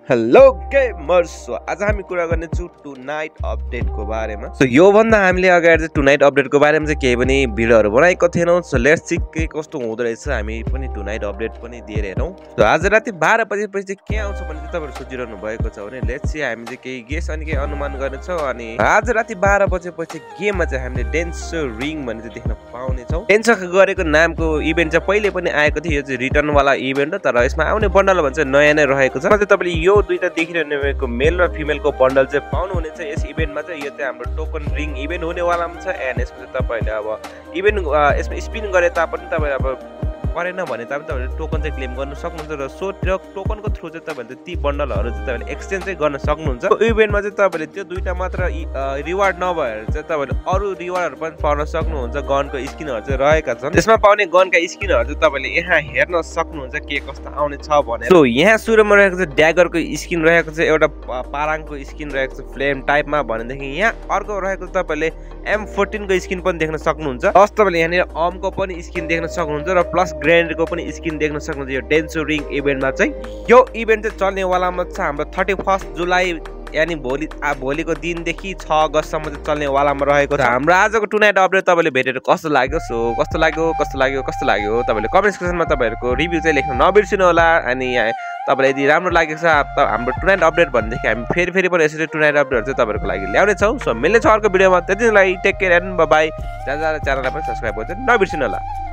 Hello gamers, so आज हामी कुरा गर्नेछौँ टु नाइट अपडेटको बारेमा। सो योभन्दा हामीले अगाडि चाहिँ टु नाइट अपडेटको बारेमा चाहिँ केही पनि भिडियोहरू बनाएको थिएनौँ। सो लेट्स सी के कस्तो हुँदो रहेछ, हामी पनि टु नाइट अपडेट पनि दिएर हेरौँ। सो आज राति 12 बजेपछि चाहिँ के आउँछ भने चाहिँ तपाईँहरू सोचिरहनु भएको छ भने लेट्स सी हामी चाहिँ केही गेस अनि केही अनुमान गर्नेछौँ। अनि आज राति 12 बजेपछि गेममा चाहिँ हामीले डेन्सो रिङ भन्ने चाहिँ देख्न पाउनेछौँ। डेन्सो गरेको नामको इभेन्ट चाहिँ पहिले पनि आएको थियो, यो चाहिँ रिटर्नवाला इभेन्ट हो, तर यसमा आउने बन्डल भन्छ नयाँ नै रहेको छ। तपाईँले यो दुईटा देखिरहनु भएको मेल र फिमेलको बन्डल चाहिँ पाउनुहुनेछ यस इभेन्टमा चाहिँ। यो चाहिँ हाम्रो टोकन रिङ इभेन्ट हुनेवाला छ एन्ड यसमा चाहिँ तपाईँले अब इभेन्ट यसमा स्पिन गरे तापनि तपाईँ अब परेन भने तपाईँले टोकन चाहिँ क्लेम गर्न सक्नुहुन्छ र सो टोकनको थ्रु चाहिँ तपाईँले ती बन्डलहरू चाहिँ तपाईँले एक्सचेन्ज चाहिँ गर्न सक्नुहुन्छ। इभेन्टमा चाहिँ तपाईँले त्यो दुईटा मात्र रिवार्ड नभएर चाहिँ तपाईँले अरू रिवार्डहरू पनि पाउन सक्नुहुन्छ। गनको स्किनहरू चाहिँ रहेका छन्, त्यसमा पाउने गनका स्किनहरू चाहिँ तपाईँले यहाँ हेर्न सक्नुहुन्छ के कस्तो आउने छ भनेर। सो यहाँ सुरुमा रहेको छ ड्यागरको स्किन रहेको छ, एउटा पाराङको स्किन रहेको छ फ्लेम टाइपमा भनेदेखि यहाँ अर्को रहेको छ तपाईँले M14 को स्किन पनि देख्न सक्नुहुन्छ। प्लस तपाईँले यहाँनिर अमको पनि स्किन देख्न सक्नुहुन्छ र प्लस ग्रेन्डको पनि स्किन देख्न सक्नुहुन्छ। यो डेन्सो रिङ इभेन्टमा चाहिँ यो इभेन्ट चाहिँ चल्नेवालामा छ हाम्रो 31 जुलाई यानि भोलिको दिनदेखि 6 अगस्तसम्म चाहिँ चल्नेवालामा रहेको छ। हाम्रो आजको टु नाइट अपडेट तपाईँले भेटेर कस्तो लाग्यो? सो कस्तो लाग्यो तपाईँले कमेन्ट सेक्सनमा तपाईँहरूको रिभ्यू चाहिँ लेख्न नबिर्सिनु होला। अनि तपाईँलाई यदि राम्रो लागेको छ हाम्रो टु नाइट अपडेट भनेदेखि हामी फेरि पनि यसरी टु नाइट अपडेटहरू चाहिँ तपाईँहरूको लागि ल्याउनेछौँ। सो मिल्ने छ अर्को भिडियोमा, त्यतिलाई टेक केयर एन्ड बाई। च्यानललाई पनि सब्सक्राइब गर्छ नबिर्सिनु होला।